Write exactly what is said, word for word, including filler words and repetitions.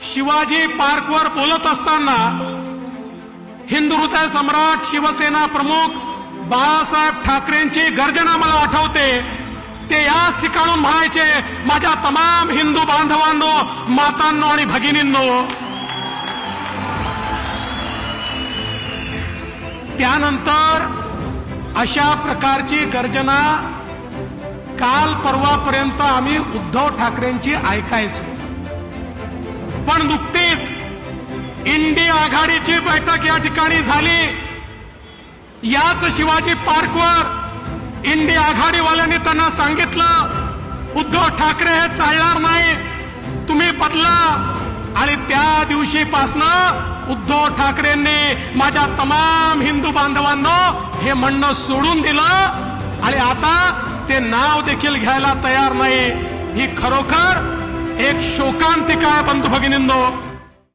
शिवाजी पार्कवर बोलत असताना हिंदू हृदय सम्राट शिवसेना प्रमुख बाळासाहेब ठाकरेंची गर्जना मला आठवते। ते याच ठिकाणून म्हणायचे, माझ्या तमाम हिंदू बांधवांनो, मातांनो आणि भगिनींनो, त्यानंतर अशा प्रकारची गर्जना काल परवापर्यंत आम्ही उद्धव ठाकरेंची ऐकायचो, पण नुकतीच इंडिया आघाडीची बैठक या ठिकाणी झाली। याच शिवाजी पार्कवर इंडिया आघाडीवाल्यांनी त्यांना सांगितलं, उद्धव ठाकरे हे चालणार नाही, तुम्ही बदला। आणि त्या दिवशीपासनं उद्धव ठाकरेंनी माझ्या तमाम हिंदू बांधवांनो हे म्हणणं सोडून दिलं आणि आता ते नाव देखील घ्यायला तयार नाही। ही खरोखर एक शोकांतिका आहे बंधू भगिनींनो।